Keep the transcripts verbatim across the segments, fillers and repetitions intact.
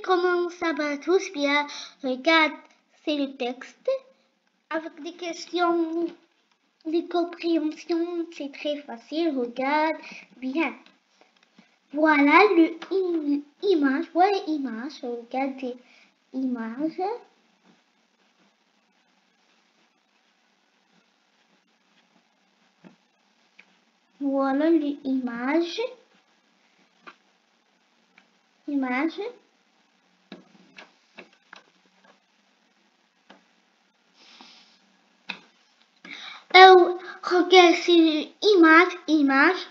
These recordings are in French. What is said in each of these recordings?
comment ça va tous bien? Regarde, c'est le texte avec des questions, des compréhensions, c'est très facile. Regarde bien. Voilà le im image, voilà l'image, regardez l'image. Voilà l'image. Image. Oh, regarde, c'est l'image, image.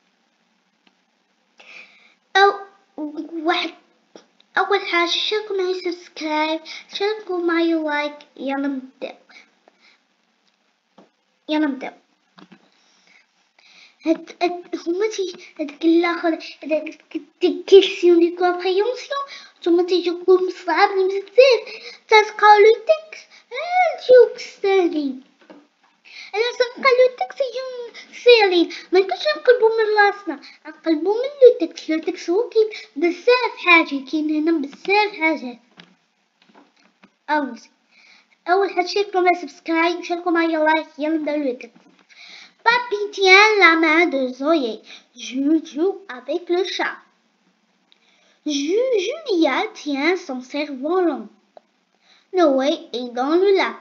Oh, واحد أول حاجة شاركوا معي سبسكرايب، شاركوا معي لايك. يلا نبدأ يلا نبدأ. هاد هاد هما تي هاداك الآخر هاداك دي كيسيون دي كومبريونسيون نتوما تيجيوكم صعاب بزاف تتلقاو لو تكست تجيوك ساهلين. أنا تلقى لو تكست يجيو ساهلين منكونش نقلبو من راسنا، نقلبو من لو تكست. لو تكست هو كاين بزاف حاجة، كاين هنا بزاف حاجات. أول أول حاجة شاركوا معايا سبسكرايب، شاركوا معايا لايك. يلا نبداو لو تكست. Papy tient la main de Zoé. Jules joue avec le chat. Ju- Julia tient son cerf-volant. Noé est dans le lac.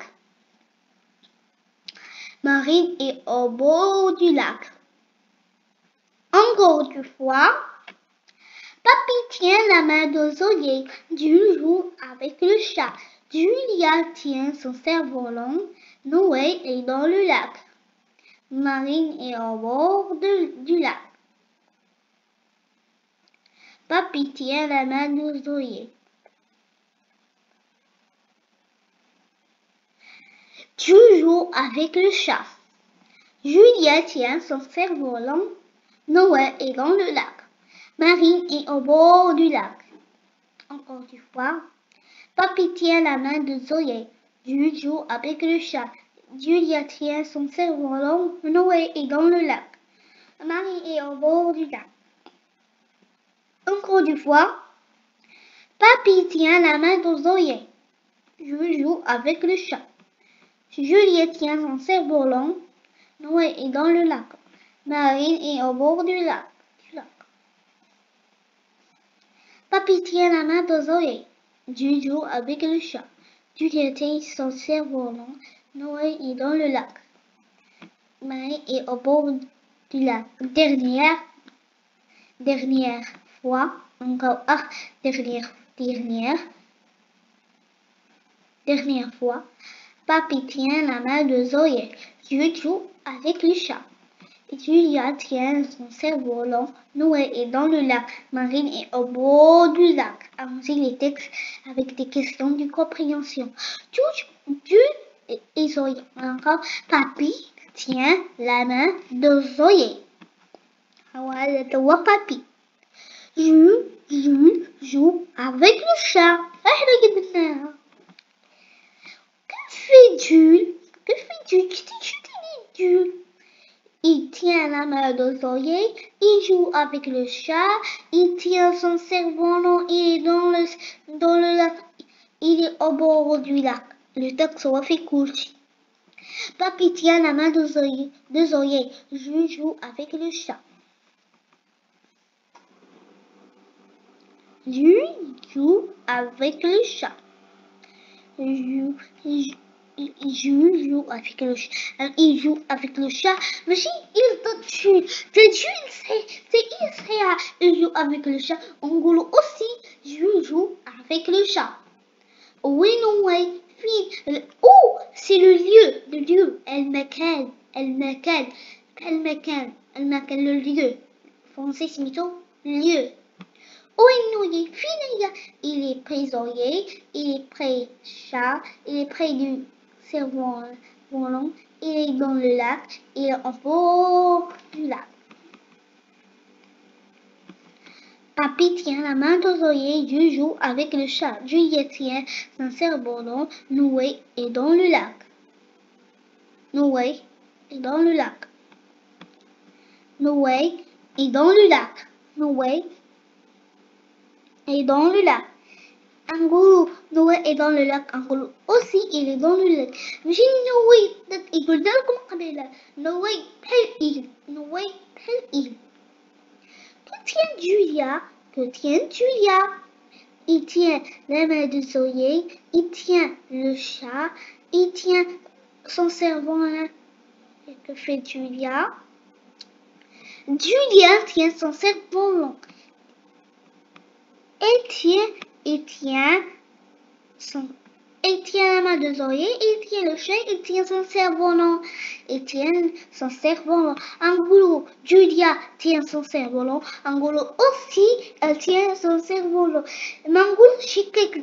Marine est au bord du lac. Encore une fois, Papy tient la main de Zoé. Jules joue avec le chat. Julia tient son cerf-volant. Noé est dans le lac. Marine est au bord de, du lac. Papy tient la main de Zoé. Tu joues avec le chat. Julia tient son cerf-volant. Noé est dans le lac. Marine est au bord du lac. Encore une fois. Papy tient la main de Zoé. Jules joue avec le chat. Julia tient son cerf-volant. Noé est dans le lac. Marie est au bord du lac. Encore une fois. Papy tient la main de Zoé. Jules joue avec le chat. Julia tient son cerf-volant. Noé est dans le lac. Marine est au bord du lac. du lac. Papy tient la main de Zoé. Jules joue avec le chat. Julia tient son cerf-volant. Noé est dans le lac. Marie est au bord du lac. Dernière, dernière fois, encore ah, dernière, dernière, dernière fois. Papy tient la main de Zoé. Jules joue avec le chat. Julia tient son cerf-volant. Noé est dans le lac. Marine est au bord du lac. Allons-y les textes avec des questions de compréhension. Jules et Zoé. Encore. Papy tient la main de Zoé. Voilà, tu vois Papy. Jules, Jules joue avec le chat. Que fait Jules? Que fait Jules? Qu'est-ce que tu dis, Jules? Il tient la main de Zoé, il joue avec le chat, il tient son cerf-volant, il est dans le, dans le lac, il est au bord du lac. Le texte soit fait court. Papy tient la main de Zoé, de Zoé, je joue avec le chat. Je joue avec le chat. Je, je, Je joue avec le chat. Il joue avec le chat. Mais si il te tue, te tue, c'est Israël. Il joue avec le chat. Angolo aussi, je joue avec le chat. Oui, non, oui. Oh, c'est le lieu. Le lieu. El Makan. El Makan. El Makan. El Makan, le lieu. Français, c'est plutôt lieu. Oui, non, il est fini. Il est prisonnier. Il est près chat. Il est près du cerf-volant, il est dans le lac, il est au bord du lac. Papy tient la main de Zoé, je joue avec le chat. Julia tient son cerf-volant, Noé est dans le lac. Noé est dans le lac. Noé est dans le lac. Noé est dans le lac. نقولوا نوى est dans le lac نقولوا aussi il est dans le lac ماشي نوى قلنا لكم قبيلة نوى بحال il نوى بحال il. Que tient Julia? Que tient Julia? Il tient la main de Zoé, il tient le chat, il tient son cerf-volant. Et que fait Julia? Julia tient son cerf-volant. Elle tient, il tient son, il tient la main de Zoé, il tient le chat, il tient son cerf-volant. Il tient son cerf-volant. Angulo, Julia tient son cerf-volant. Angulo aussi, elle tient son cerf-volant. Mangulo, chique,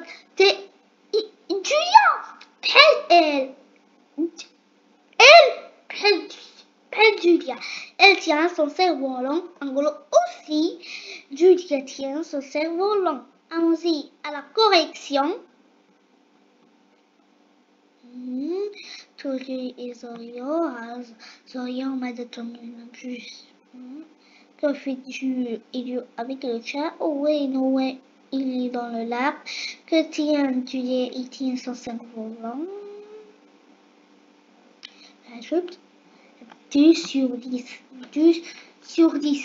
Julia, بحال elle. Elle, بحال بحال Julia. Elle tient son cerf-volant. Angulo aussi, Julia tient son cerf-volant. Allons-y à la correction. Hmm. Tolly et Zorio, Zorio m'a détourné le plus. Hmm. Que fais-tu avec le chat? Oui, Noé, il est dans le lac. Que tient Julia? Il tient son cerf-volant. Ajoute deux sur dix. deux sur dix.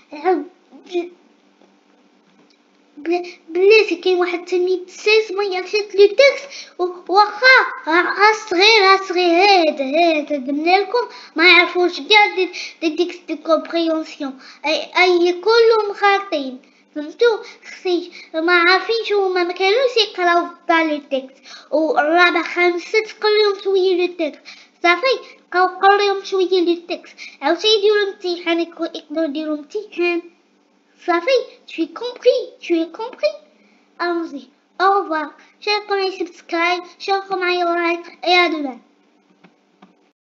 بلاتي كاين واحد التلميذ سايس ما يعرفش لو تكست واخا راه صغير راه صغير هذا هذا درنا لكم ما يعرفوش كاع دي تكست دو كومبريونسيون اي اي كلهم خاطين فهمتوا خصي ما عارفينش هما ما كانوش يقراو كاع لو تكست والرابع خامسة تقريهم شويه لو تكست صافي بقاو قريهم شويه لو تكست عاوتاني يديروا الامتحان يقدروا يديروا امتحان صافي. Tu es compris, tu es compris. Allons-y. Au revoir. Chers collègues, subscribe, chers collègues, like et à demain.